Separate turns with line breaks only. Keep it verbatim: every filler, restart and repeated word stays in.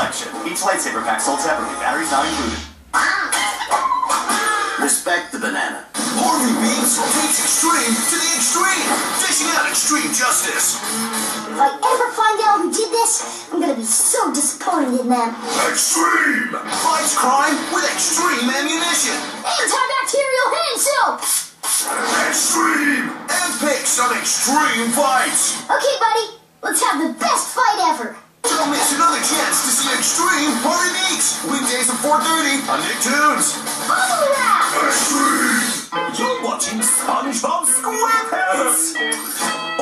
selection. Each lightsaber pack sold separately. Batteries not included.
Respect the banana.
Harvey Beams takes extreme to the extreme, dishing out extreme justice.
If I ever find out who did this, I'm gonna be so disappointed in them.
Extreme fights crime with extreme ammunition.
Antibacterial hand soap!
Extreme and picks on extreme fights.
Okay, buddy, let's have the best fight ever.
Don't miss another chance to see Extreme Harvey Beaks. Weekdays at four thirty on Nicktoons.
Bubble wrap!
Extreme!
You're watching SpongeBob SquarePants!